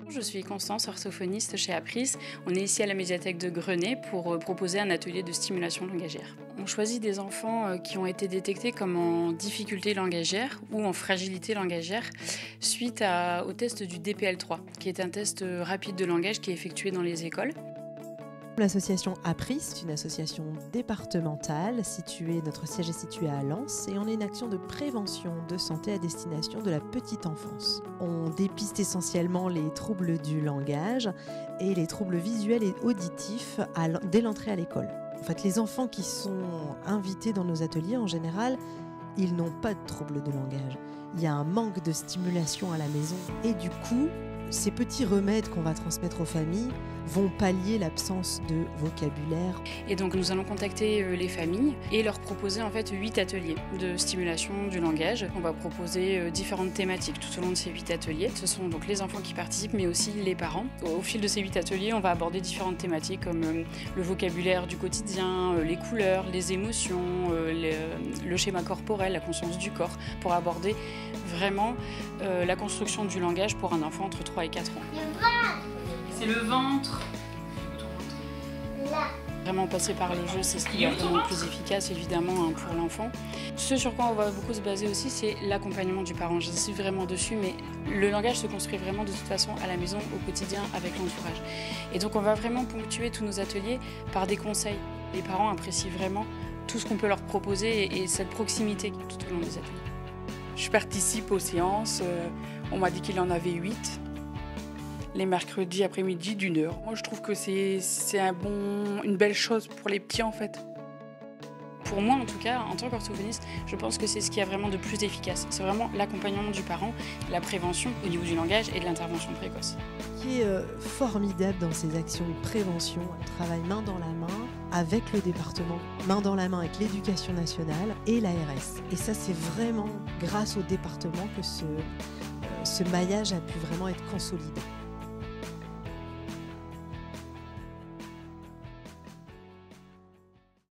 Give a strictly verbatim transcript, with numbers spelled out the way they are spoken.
Je suis Constance, orthophoniste chez Apris. On est ici à la médiathèque de Grenay pour proposer un atelier de stimulation langagière. On choisit des enfants qui ont été détectés comme en difficulté langagière ou en fragilité langagière suite à, au test du D P L trois, qui est un test rapide de langage qui est effectué dans les écoles. L'association Apris, c'est une association départementale située, notre siège est situé à Lens et on est une action de prévention de santé à destination de la petite enfance. On dépiste essentiellement les troubles du langage et les troubles visuels et auditifs à, dès l'entrée à l'école. En fait, les enfants qui sont invités dans nos ateliers, en général, ils n'ont pas de troubles de langage. Il y a un manque de stimulation à la maison et du coup, ces petits remèdes qu'on va transmettre aux familles vont pallier l'absence de vocabulaire. Et donc nous allons contacter les familles et leur proposer en fait huit ateliers de stimulation du langage. On va proposer différentes thématiques tout au long de ces huit ateliers. Ce sont donc les enfants qui participent mais aussi les parents. Au fil de ces huit ateliers, on va aborder différentes thématiques comme le vocabulaire du quotidien, les couleurs, les émotions, le schéma corporel, la conscience du corps, pour aborder vraiment la construction du langage pour un enfant entre trois et quatre ans. C'est le ventre. Là. Vraiment passer par le jeu, c'est ce qui est vraiment le plus efficace évidemment pour l'enfant. Ce sur quoi on va beaucoup se baser aussi, c'est l'accompagnement du parent. J'insiste vraiment dessus, mais le langage se construit vraiment de toute façon à la maison, au quotidien, avec l'entourage. Et donc on va vraiment ponctuer tous nos ateliers par des conseils. Les parents apprécient vraiment tout ce qu'on peut leur proposer et cette proximité tout au long des ateliers. Je participe aux séances, on m'a dit qu'il en avait huit. Les mercredis après-midi d'une heure. Moi, je trouve que c'est un bon, une belle chose pour les petits, en fait. Pour moi, en tout cas, en tant qu'orthophoniste, je pense que c'est ce qui est vraiment de plus efficace. C'est vraiment l'accompagnement du parent, la prévention au niveau du langage et de l'intervention précoce. Ce qui est euh, formidable dans ces actions de prévention, on travaille main dans la main avec le département, main dans la main avec l'éducation nationale et l'A R S. Et ça, c'est vraiment grâce au département que ce, euh, ce maillage a pu vraiment être consolidé.